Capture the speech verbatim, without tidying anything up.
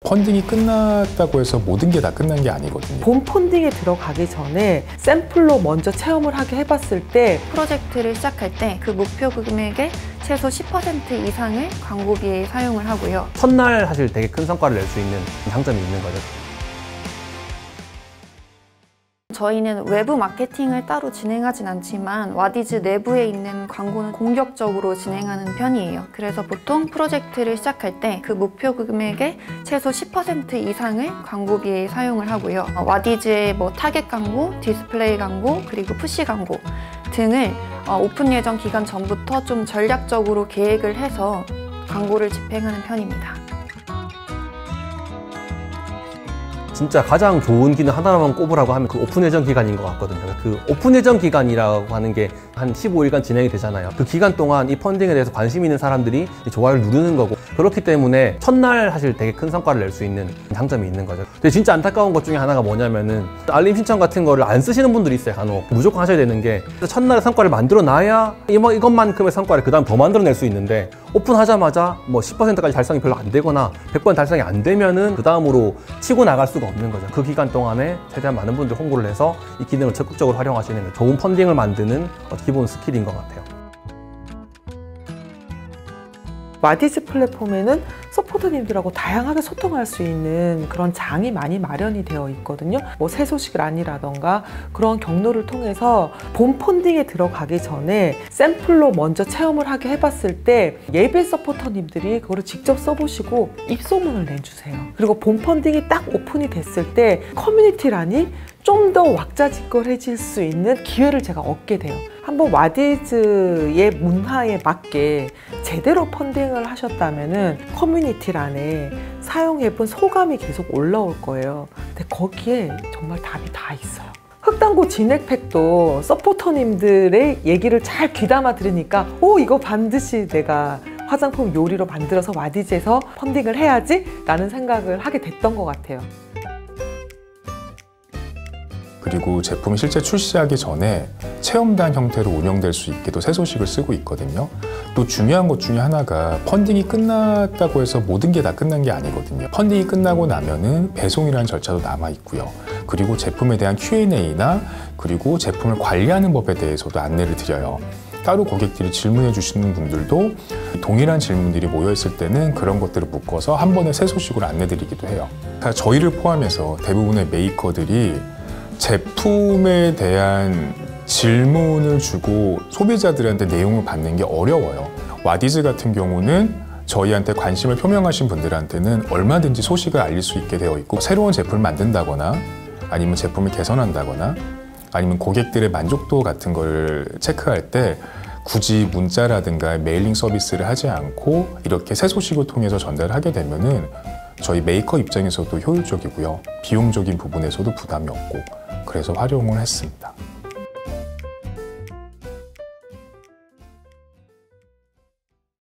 펀딩이 끝났다고 해서 모든 게 다 끝난 게 아니거든요. 본 펀딩에 들어가기 전에 샘플로 먼저 체험을 하게 해봤을 때 프로젝트를 시작할 때 그 목표 금액의 최소 십 퍼센트 이상을 광고비에 사용을 하고요. 첫날 사실 되게 큰 성과를 낼 수 있는 장점이 있는 거죠. 저희는 외부 마케팅을 따로 진행하진 않지만 와디즈 내부에 있는 광고는 공격적으로 진행하는 편이에요. 그래서 보통 프로젝트를 시작할 때 그 목표 금액의 최소 십 퍼센트 이상을 광고비에 사용을 하고요. 와디즈의 뭐 타겟 광고, 디스플레이 광고, 그리고 푸시 광고 등을 오픈 예정 기간 전부터 좀 전략적으로 계획을 해서 광고를 집행하는 편입니다. 진짜 가장 좋은 기능 하나만 꼽으라고 하면 그 오픈 예정 기간인 것 같거든요. 그 오픈 예정 기간이라고 하는 게 한 십오 일간 진행이 되잖아요. 그 기간 동안 이 펀딩에 대해서 관심 있는 사람들이 좋아요를 누르는 거고, 그렇기 때문에 첫날 사실 되게 큰 성과를 낼 수 있는 장점이 있는 거죠. 근데 진짜 안타까운 것 중에 하나가 뭐냐면은 알림 신청 같은 거를 안 쓰시는 분들이 있어요. 간혹 무조건 하셔야 되는 게, 첫날에 성과를 만들어 놔야 이것만큼의 성과를 그 다음 더 만들어낼 수 있는데, 오픈하자마자 뭐 십 퍼센트까지 달성이 별로 안 되거나 백 번 달성이 안 되면은 그 다음으로 치고 나갈 수가 없는 거죠. 그 기간 동안에 최대한 많은 분들 홍보를 해서 이 기능을 적극적으로 활용하시는 게 좋은 펀딩을 만드는 기본 스킬인 것 같아요. 와디즈 플랫폼에는 서포터님들하고 다양하게 소통할 수 있는 그런 장이 많이 마련이 되어 있거든요. 뭐 새 소식을 아니라던가 그런 경로를 통해서 본 펀딩에 들어가기 전에 샘플로 먼저 체험을 하게 해봤을 때 예비 서포터님들이 그거를 직접 써보시고 입소문을 내주세요. 그리고 본 펀딩이 딱 오픈이 됐을 때 커뮤니티란이 좀 더 왁자지껄해질 수 있는 기회를 제가 얻게 돼요. 한번 와디즈의 문화에 맞게 제대로 펀딩을 하셨다면은 커뮤니티란에 사용해본 소감이 계속 올라올 거예요. 근데 거기에 정말 답이 다 있어요. 흑당고 진액팩도 서포터님들의 얘기를 잘 귀담아 들으니까 오, 이거 반드시 내가 화장품 요리로 만들어서 와디즈에서 펀딩을 해야지 라는 생각을 하게 됐던 것 같아요. 그리고 제품이 실제 출시하기 전에 체험단 형태로 운영될 수 있게도 새 소식을 쓰고 있거든요. 또 중요한 것 중에 하나가 펀딩이 끝났다고 해서 모든 게 다 끝난 게 아니거든요. 펀딩이 끝나고 나면은 배송이라는 절차도 남아 있고요. 그리고 제품에 대한 큐 앤 에이나 그리고 제품을 관리하는 법에 대해서도 안내를 드려요. 따로 고객들이 질문해 주시는 분들도 동일한 질문들이 모여 있을 때는 그런 것들을 묶어서 한 번에 새 소식으로 안내 드리기도 해요. 저희를 포함해서 대부분의 메이커들이 제품에 대한 질문을 주고 소비자들한테 내용을 받는 게 어려워요. 와디즈 같은 경우는 저희한테 관심을 표명하신 분들한테는 얼마든지 소식을 알릴 수 있게 되어 있고, 새로운 제품을 만든다거나 아니면 제품을 개선한다거나 아니면 고객들의 만족도 같은 걸 체크할 때 굳이 문자라든가 메일링 서비스를 하지 않고 이렇게 새 소식을 통해서 전달하게 되면은 저희 메이커 입장에서도 효율적이고요. 비용적인 부분에서도 부담이 없고, 그래서 활용을 했습니다.